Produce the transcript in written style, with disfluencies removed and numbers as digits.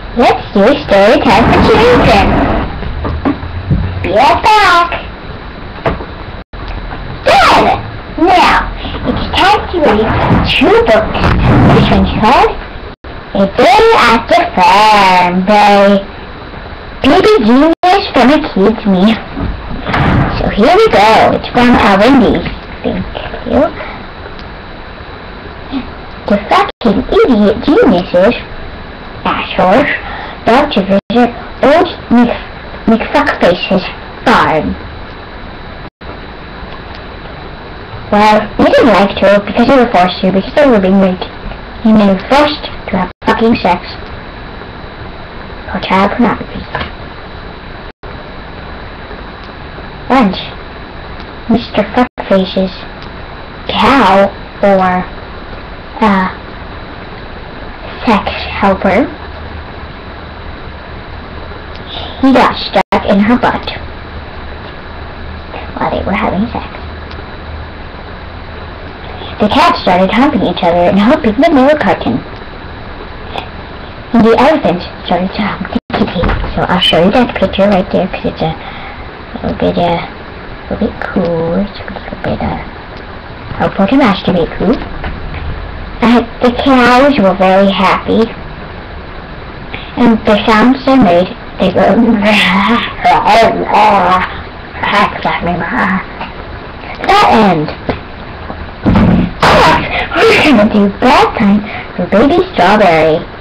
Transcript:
Let's do a story time for children. Be right back. Done! Now, it's time to read 2 books. This one's called A Day at the Farm by Baby Genius from a Kid's Meal. So here we go. It's from Wendy's. Thank you. The fucking idiot geniuses, assholes, love to visit old McFuckface's farm. Well, they didn't like to because they were forced to, because they were being raped. And they were forced to have fucking sex. Or child pornography. Lunch. Mr. Fuckface's cow, or sex helper, he got stuck in her butt while they were having sex. The cats started humping each other and hoping that they were cartoon. And the elephants started to hump the kitty. So I'll show you that picture right there because it's a little bit cool. It's a little bit helpful to masturbate cool. The cows were very happy, and the sounds they made, they go that end. Next, we're gonna do bath time for baby Strawberry.